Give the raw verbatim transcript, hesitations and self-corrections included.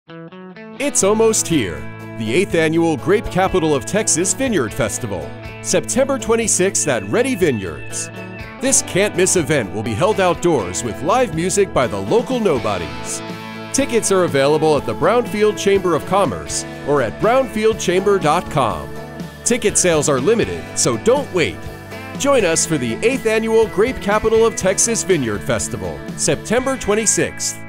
It's almost here. The eighth Annual Grape Capital of Texas Vineyard Festival, September twenty-sixth at Ready Vineyards. This can't-miss event will be held outdoors with live music by the local nobodies. Tickets are available at the Brownfield Chamber of Commerce or at brownfield chamber dot com. Ticket sales are limited, so don't wait. Join us for the eighth Annual Grape Capital of Texas Vineyard Festival, September twenty-sixth.